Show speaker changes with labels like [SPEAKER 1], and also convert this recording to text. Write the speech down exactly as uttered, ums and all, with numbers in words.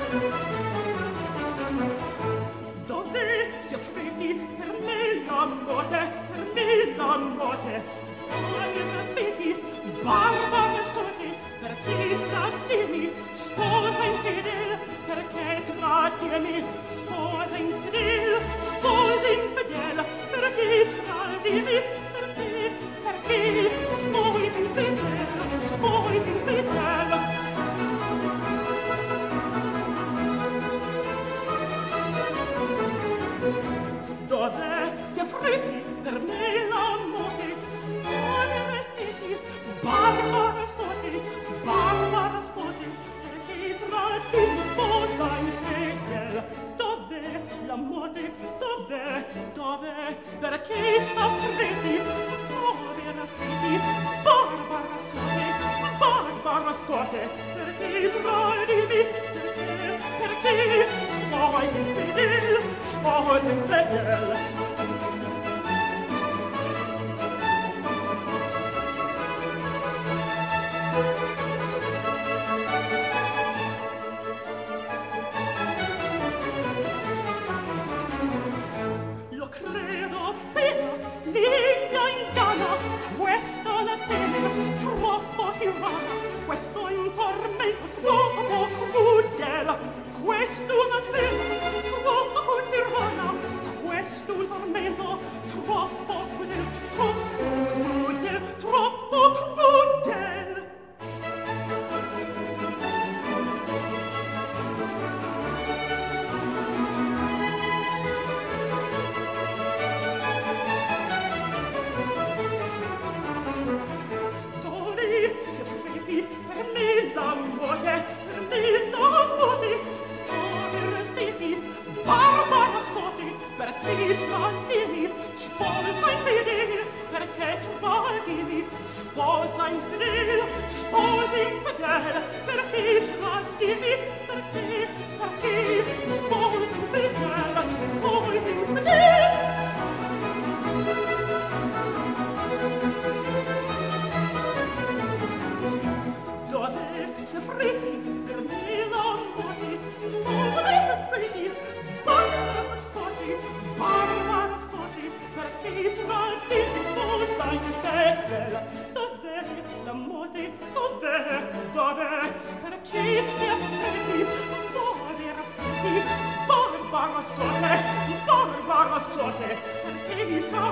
[SPEAKER 1] Dov'è si affretti per me la morte, per me la morte? Ai rapiti, barbara sorte, perché trattimi, sposa infedel, perché trattimi, sposa infedel, sposa infedel, perché trattimi, perché, perché, sposa infedel, sposa infedel. Dov'è si affretti per me l'amore? Povere figli, barbara sorte, barbara sorte, perché tratti sposa infedel. Dov'è l'amore? Dov'è? Dov'è? Perché s'affretti? Povera figli, barbara sorte, barbara sorte, perché tradimi? Perché? Perché sposa infedel, sposa infedel. Lo credo appena, linea inganna, questa la pena, troppo tirana, questo è un tormento troppo crudele, questo è una pena, troppo tirana, questo è un tormento troppo crudele, troppo crudele, troppo crudele. Dove si affretti per me la morte, per me la morte, povere figli, barbara sorte, perché trattimi, sposa infedele, perché tradimi, sposa infedele, sposa infedele, perché tradimi, perché, perché, sposa infedele, sposa infedele. Dov'è si affretti per me l'amore? Povere figli, barbara sorte, barbara sorte, perché tradimi, sposa infedele. Dov'è l'amore? Dov'è? Dov'è? Perché si affretti? Povere figli, barbara sorte, barbara sorte, perché tradimi,